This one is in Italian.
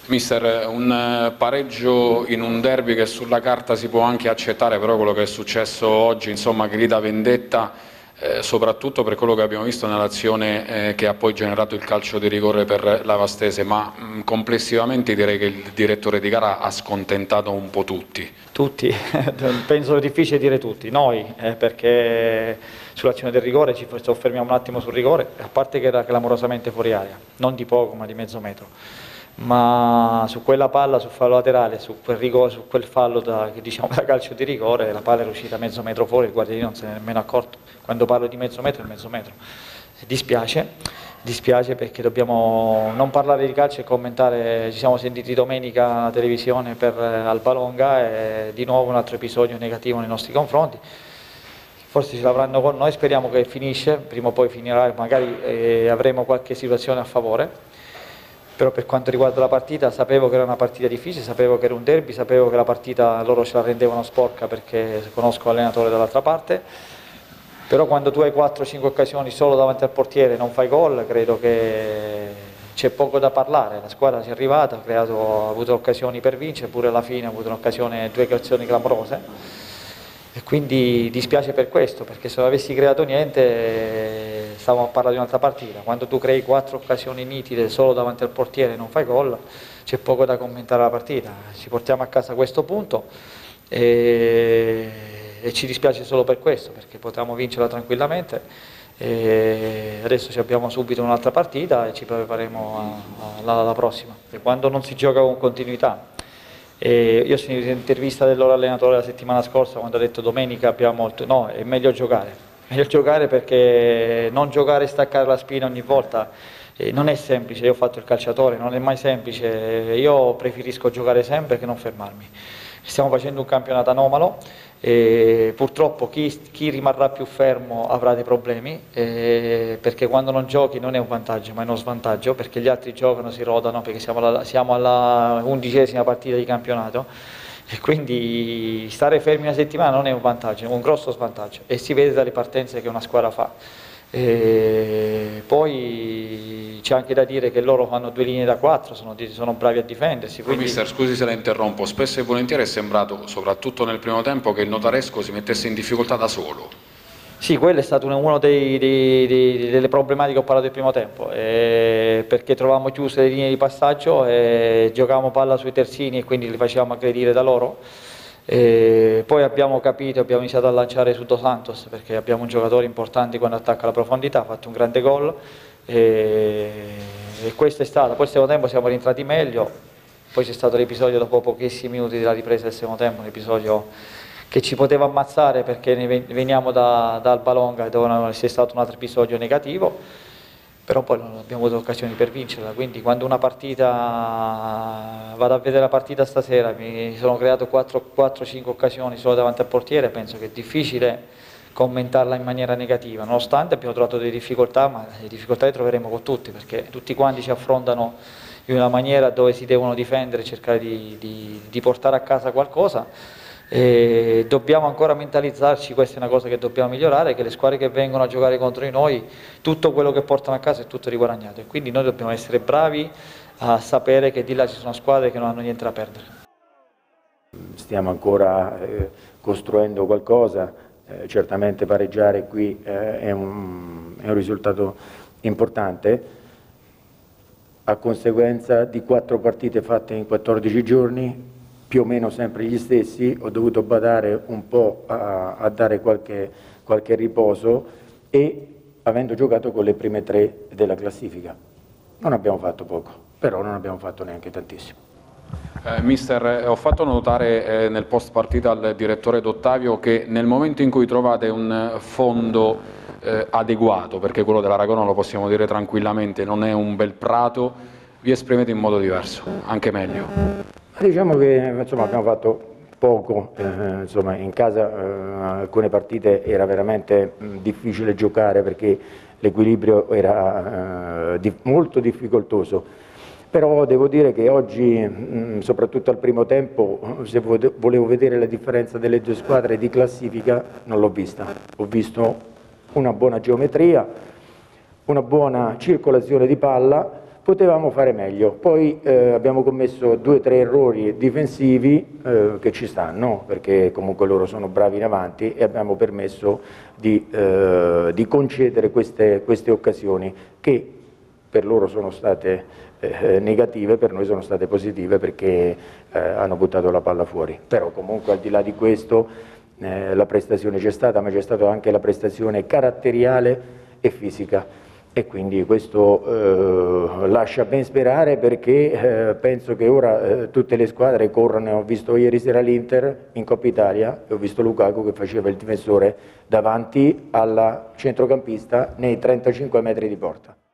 Mister, un pareggio in un derby che sulla carta si può anche accettare, però quello che è successo oggi, insomma, grida vendetta, soprattutto per quello che abbiamo visto nell'azione che ha poi generato il calcio di rigore per la Vastese, ma complessivamente direi che il direttore di gara ha scontentato un po' tutti. Tutti, penso difficile dire tutti, noi, perché sull'azione del rigore ci soffermiamo un attimo sul rigore, a parte che era clamorosamente fuori area, non di poco ma di mezzo metro, ma su quella palla, sul fallo laterale, su quel, rigore, su quel fallo diciamo, da calcio di rigore, la palla è uscita mezzo metro fuori, il guardiano non se ne è nemmeno accorto, quando parlo di mezzo metro è mezzo metro, dispiace perché dobbiamo non parlare di calcio e commentare, ci siamo sentiti domenica alla televisione per Alba Longa e di nuovo un altro episodio negativo nei nostri confronti. Forse ce l'avranno con noi, speriamo che finisce, prima o poi finirà, magari avremo qualche situazione a favore, però per quanto riguarda la partita sapevo che era una partita difficile, sapevo che era un derby, sapevo che la partita loro ce la rendevano sporca perché conosco l'allenatore dall'altra parte, però quando tu hai 4-5 occasioni solo davanti al portiere e non fai gol, credo che c'è poco da parlare, la squadra ci è arrivata, ha avuto occasioni per vincere, pure alla fine ha avuto due occasioni clamorose e quindi dispiace per questo, perché se non avessi creato niente stavamo a parlare di un'altra partita, quando tu crei 4 occasioni nitide solo davanti al portiere e non fai gol c'è poco da commentare la partita, ci portiamo a casa questo punto e ci dispiace solo per questo, perché potevamo vincerla tranquillamente e adesso abbiamo subito un'altra partita e ci prepariamo alla prossima. E quando non si gioca con continuità, io ho sentito l'intervista del loro allenatore la settimana scorsa quando ha detto domenica abbiamo no, è meglio giocare perché non giocare e staccare la spina ogni volta non è semplice, io ho fatto il calciatore, non è mai semplice, io preferisco giocare sempre che non fermarmi. Stiamo facendo un campionato anomalo e purtroppo chi rimarrà più fermo avrà dei problemi perché quando non giochi non è un vantaggio ma è uno svantaggio, perché gli altri giocano, si rodano, perché siamo alla 11ª partita di campionato e quindi stare fermi una settimana non è un vantaggio, è un grosso svantaggio e si vede dalle partenze che una squadra fa. E poi c'è anche da dire che loro fanno 2 linee da 4, sono bravi a difendersi. Quindi... Mister, scusi se la interrompo, spesso e volentieri è sembrato, soprattutto nel primo tempo, che il Notaresco si mettesse in difficoltà da solo. Sì, quello è stato uno delle problematiche che ho parlato del primo tempo, perché trovavamo chiuse le linee di passaggio e giocavamo palla sui terzini e quindi li facevamo aggredire da loro. Poi abbiamo capito, abbiamo iniziato a lanciare su Dos Santos perché abbiamo un giocatore importante quando attacca la profondità, ha fatto un grande gol e questo è stato. Poi il secondo tempo siamo rientrati meglio, poi c'è stato l'episodio dopo pochissimi minuti della ripresa del secondo tempo, un episodio che ci poteva ammazzare perché veniamo da Alba Longa dove c'è stato un altro episodio negativo, però poi non abbiamo avuto occasioni per vincerla, quindi quando una partita, vado a vedere la partita stasera, mi sono creato 4-5 occasioni solo davanti al portiere, penso che è difficile commentarla in maniera negativa, nonostante abbiamo trovato delle difficoltà, ma le difficoltà le troveremo con tutti, perché tutti quanti ci affrontano in una maniera dove si devono difendere, cercare di portare a casa qualcosa. E dobbiamo ancora mentalizzarci, questa è una cosa che dobbiamo migliorare, che le squadre che vengono a giocare contro di noi, tutto quello che portano a casa è tutto riguadagnato e quindi noi dobbiamo essere bravi a sapere che di là ci sono squadre che non hanno niente da perdere. Stiamo ancora costruendo qualcosa, certamente pareggiare qui è un risultato importante, a conseguenza di 4 partite fatte in 14 giorni, più o meno sempre gli stessi, ho dovuto badare un po' a dare qualche riposo e avendo giocato con le prime 3 della classifica. Non abbiamo fatto poco, però non abbiamo fatto neanche tantissimo. Mister, ho fatto notare nel post partita al direttore D'Ottavio che nel momento in cui trovate un fondo adeguato, perché quello dell'Aragona lo possiamo dire tranquillamente, non è un bel prato, vi esprimete in modo diverso, anche meglio. Diciamo che insomma, abbiamo fatto poco, insomma, in casa alcune partite era veramente difficile giocare perché l'equilibrio era molto difficoltoso, però devo dire che oggi, soprattutto al primo tempo, se volevo vedere la differenza delle 2 squadre di classifica non l'ho vista, ho visto una buona geometria, una buona circolazione di palla, potevamo fare meglio. Poi abbiamo commesso 2 o 3 errori difensivi che ci stanno, perché comunque loro sono bravi in avanti, e abbiamo permesso di concedere queste occasioni che per loro sono state negative, per noi sono state positive, perché hanno buttato la palla fuori. Però comunque, al di là di questo, la prestazione c'è stata, ma c'è stata anche la prestazione caratteriale e fisica. E quindi questo lascia ben sperare, perché penso che ora tutte le squadre corrono. Ho visto ieri sera l'Inter in Coppa Italia e ho visto Lukaku che faceva il difensore davanti alla centrocampista nei 35 metri di porta.